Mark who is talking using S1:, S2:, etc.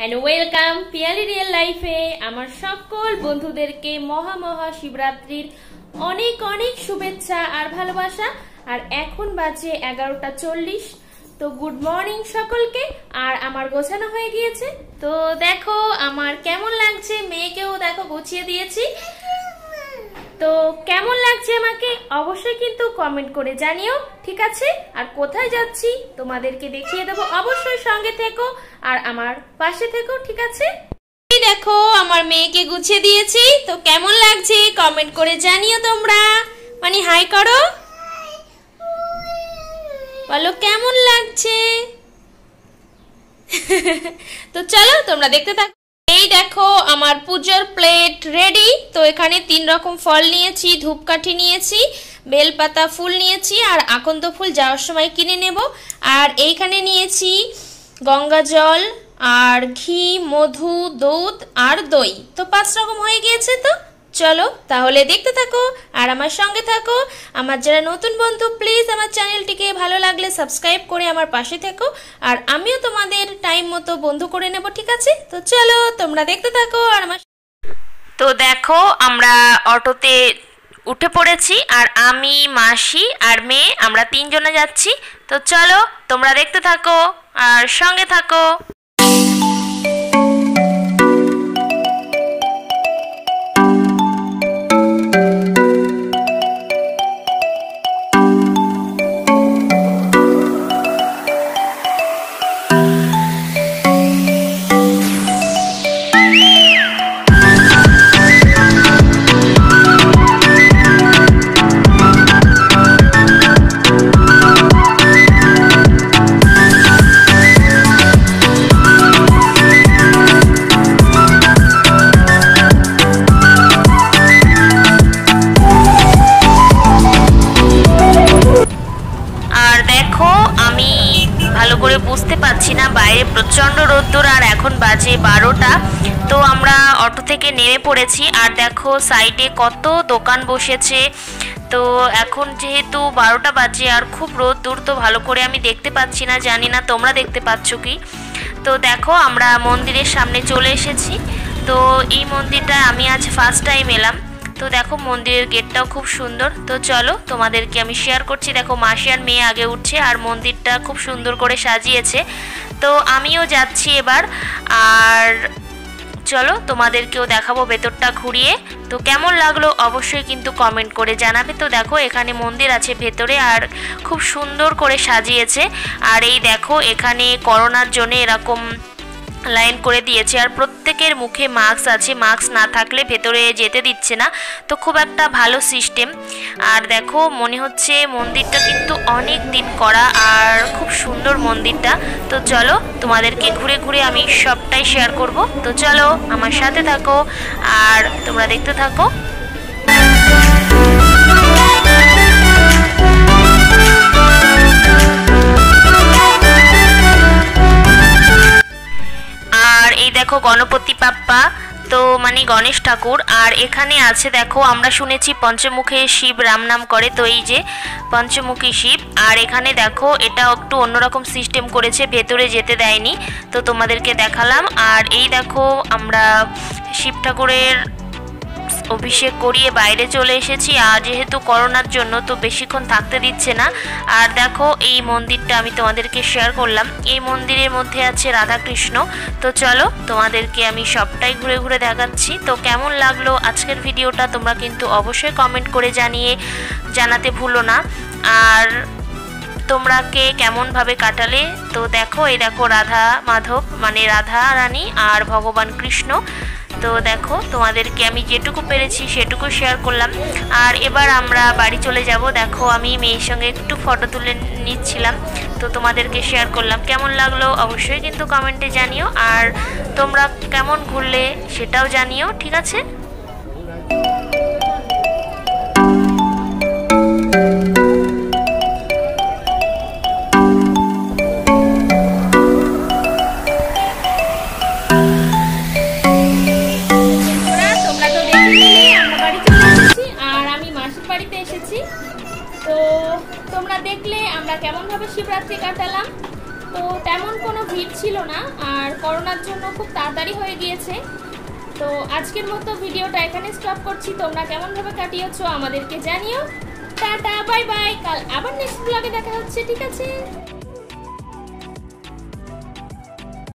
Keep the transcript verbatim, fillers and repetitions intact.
S1: And welcome Piyali real लाइफे आमार सकल बंधुदेरके महा महा शिवरात्रिर अनेक अनेक शुभेच्छा और भालोबासा। और एखन बाजे एगारोटा चल्लिश। तो गुड मर्निंग सकलके। और आमार गोछानो हये गियेछे। तो देखो आमार केमन लागछे, मेयेकेও देखो गुछिয়ে दिয়েছি। तो केमन लागছে আমাকে অবশ্যই কিন্তু কমেন্ট করে জানিও, ঠিক আছে? আর কোথায় যাচ্ছি তোমাদেরকে দেখিয়ে দেব, অবশ্যই সঙ্গে থেকো আর আমার পাশে থেকো, ঠিক আছে? এই দেখো আমার মেয়েকে গুছিয়ে দিয়েছি। তো কেমন লাগছে কমেন্ট করে জানিও তোমরা। মানে হাই করো, বলো কেমন লাগছে। তো চলো তোমরা দেখতে থাকো। এই দেখো আমার পূজার প্লেট রেডি। তো এখানে তিন রকম ফল নিয়েছি, ধূপকাঠি নিয়েছি, বেলপাতা ফুল নিয়েছি আর আকন্দ ফুল যাওয়ার সময় কিনে নেব। আর এইখানে নিয়েছি গঙ্গা জল আর ঘি, মধু, দুধ আর দই। তো পাঁচ রকম হয়ে গিয়েছে। তো চলো তাহলে দেখতে থাকো আর আমার সঙ্গে থাকো। আমার যারা নতুন বন্ধু প্লিজ আমার চ্যানেলটিকে ভালো লাগলে সাবস্ক্রাইব করে আমার পাশে থেকো। আর আমিও তোমাদের টাইম মতো বন্ধু করে নেব, ঠিক আছে? তো চলো তোমরা দেখতে থাকো আর আমার। তো দেখো আমরা অটোতে উঠে পড়েছি আর আমি, মাসি আর মেয়ে আমরা তিনজনে যাচ্ছি। তো চলো তোমরা দেখতে থাকো আর সঙ্গে থাকো। বুঝতে পারছি না, বাইরে প্রচন্ড রোদ্দুর আর এখন বাজে বারোটা। তো আমরা অটো থেকে নেমে পড়েছি আর দেখো সাইডে কত দোকান বসেছে। তো এখন যেহেতু বারোটা বাজে আর খুব রোদ্দুর, তো ভালো করে আমি দেখতে পাচ্ছি না, জানি না তোমরা দেখতে পাচ্ছ কি। তো দেখো আমরা মন্দিরের সামনে চলে এসেছি। তো এই মন্দিরটা আমি আজ ফার্স্ট টাইম এলাম। তো দেখো মন্দিরের গেটটাও খুব সুন্দর। তো চলো তোমাদেরকে আমি শেয়ার করছি। দেখো মাসি আর মেয়ে আগে উঠছে আর মন্দিরটা খুব সুন্দর করে সাজিয়েছে। তো আমিও যাচ্ছি এবার। আর চলো তোমাদেরকেও দেখাবো ভেতরটা ঘুরিয়ে। তো কেমন লাগলো অবশ্যই কিন্তু কমেন্ট করে জানাবে। তো দেখো এখানে মন্দির আছে ভেতরে আর খুব সুন্দর করে সাজিয়েছে। আর এই দেখো এখানে করোনার জন্য এরকম লাইন করে দিয়েছে আর প্রত্যেকের মুখে মাস্ক আছে, মাস্ক না থাকলে ভেতরে যেতে দিচ্ছে না। তো খুব একটা ভালো সিস্টেম। আর দেখো মনে হচ্ছে মন্দিরটা কিন্তু অনেক দিন করা আর খুব সুন্দর মন্দিরটা। তো চলো তোমাদেরকে ঘুরে ঘুরে আমি সবটাই শেয়ার করব। তো চলো আমার সাথে থাকো আর তোমরা দেখতে থাকো। আর এই দেখো গণপতি বাপ্পা, তো মানে গণেশ ঠাকুর। আর এখানে আছে দেখো আমরা শুনেছি পঞ্চমুখী শিব রাম নাম করে, তো এই যে পঞ্চমুখী শিব। আর এখানে দেখো এটা একটু অন্যরকম সিস্টেম করেছে, ভেতরে যেতে দেয়নি। তো তোমাদেরকে দেখালাম। আর এই দেখো আমরা শিব ঠাকুরের অভিষেক করিয়ে বাইরে চলে এসেছি। আর যেহেতু করোনার জন্য তো বেশিক্ষণ থাকতে দিচ্ছে না। আর দেখো এই মন্দিরটা আমি তোমাদেরকে শেয়ার করলাম। এই মন্দিরের মধ্যে আছে রাধাকৃষ্ণ। তো চলো তোমাদেরকে আমি সবটাই ঘুরে ঘুরে দেখাচ্ছি। তো কেমন লাগলো আজকের ভিডিওটা তোমরা কিন্তু অবশ্যই কমেন্ট করে জানিয়ে জানাতে ভুলো না। আর তোমরা কে কেমনভাবে কাটালে। তো দেখো এই দেখো রাধা মাধব মানে রাধা রানী আর ভগবান কৃষ্ণ। তো দেখো তোমাদেরকে আমি যেটুকু পেরেছি সেটুকু শেয়ার করলাম। আর এবার আমরা বাড়ি চলে যাব। দেখো আমি মেয়ের সঙ্গে একটু ফটো তুলে নিচ্ছিলাম, তো তোমাদেরকে শেয়ার করলাম। কেমন লাগলো অবশ্যই কিন্তু কমেন্টে জানিও। আর তোমরা কেমন ঘুরলে সেটাও জানিও, ঠিক আছে? তো তোমরা দেখলে আমরা কেমন ভাবে শিবরাত্রি কাটালাম।
S2: তো তেমন কোনো ভিড় ছিল না, আর করোনার জন্য খুব তাড়াতাড়ি হয়ে গিয়েছে। তো আজকের মতো ভিডিওটা এখানে স্টপ করছি। তোমরা কেমনভাবে কাটিয়েছো আমাদেরকে জানিও। Tata, bye bye. কাল আবার নেক্সট ব্লগে দেখা হচ্ছে, ঠিক আছে?